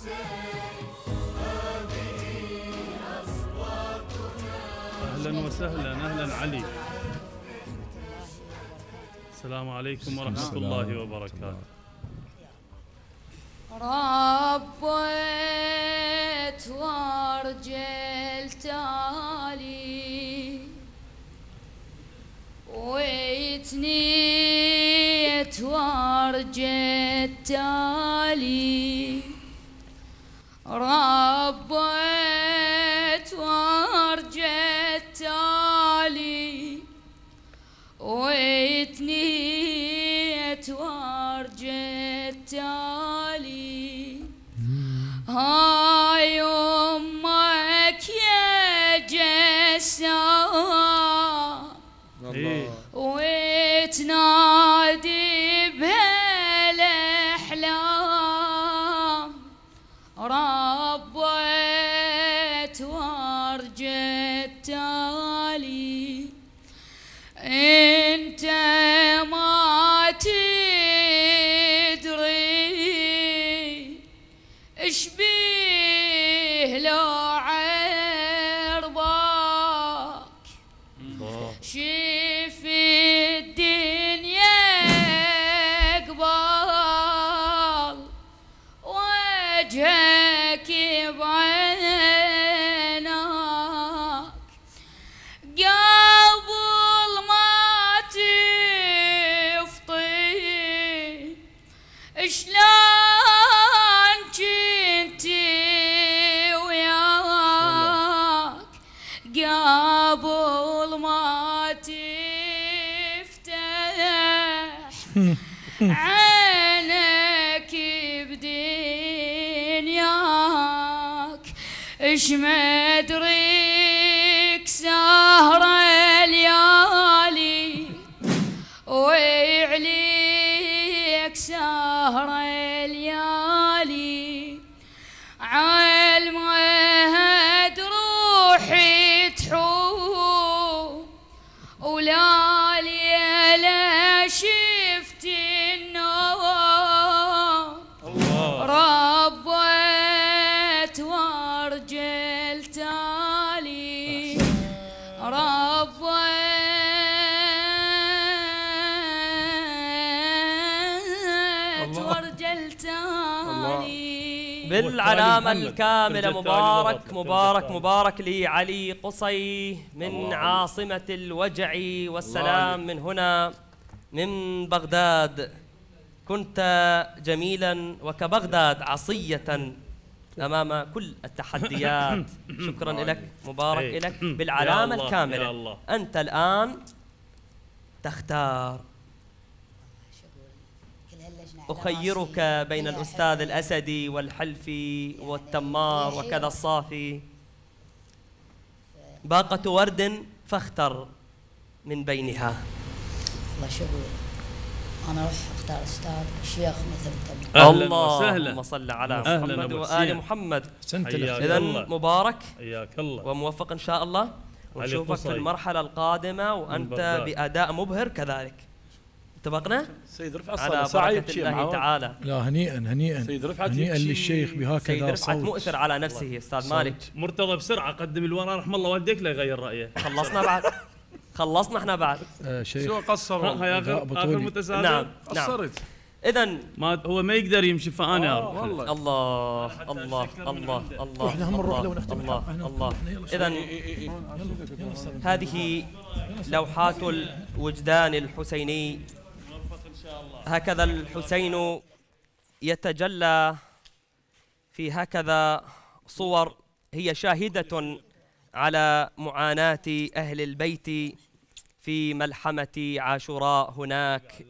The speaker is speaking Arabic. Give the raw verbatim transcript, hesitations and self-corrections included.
أهلا وسهلا. أهلا علي. السلام عليكم ورحمة الله وبركاته. ربيت ورجلت علي ويتنيت ورجلت علي ربيت ورجلت علي ويتنيت ورجلت علي هاي أمك يا جسام وتنادي بهالأحلام ربيت ورجت علي انت ما تدري ايش بيه لو عرضك شوف الدنيا قبل وجهك بعينك قبل ما تفطي شلون جنتي وياك قبل ما تفتح عينك بدنياك اش ما ادريك سهرة ليالي ويعليك سهرة ليالي عالمهد روحي تحوم ولا ليلة شفت النوم ربيت ورجلت علي ربيت ورجلت علي بالعلامة الكاملة. مبارك مبارك مبارك لعلي قصي من عاصمة الوجع والسلام من هنا من بغداد. كنت جميلا وكبغداد عصية أمام كل التحديات. شكرا لك مبارك لك بالعلامة الكاملة. أنت الآن تختار. أخيرك بين الأستاذ الأسدي والحلفي والتمار وكذا الصافي. باقة ورد فاختر من بينها. الله شغل أنا أروح أختار أستاذ الشيخ مثل تم. أهلا وسهلا. اللهم صل على محمد وآل محمد. إذا مبارك حياك الله وموفق إن شاء الله، ونشوفك في المرحلة القادمة وأنت بأداء مبهر كذلك. اتفقنا؟ سيد رفعت على بركة الله تعالى. لا هنيئا هنيئا سيد رفعت هنيئا للشيخ بهكذا سيد رفعت صوت. مؤثر على نفسه استاذ مالك. مرتضى بسرعه قدم الورقه رحم الله والديك لا يغير رايه. خلصنا بعد خلصنا احنا بعد. آه شيخ شو قصر هاي اخر اخر متسابق. نعم قصرت. اذا ما هو ما يقدر يمشي فانا آه والله. الله الله الله الله احنا هم نروح لو نختم الله الله. اذا هذه لوحات الوجدان الحسيني. هكذا الحسين يتجلى في هكذا صور هي شاهدة على معاناة أهل البيت في ملحمة عاشوراء هناك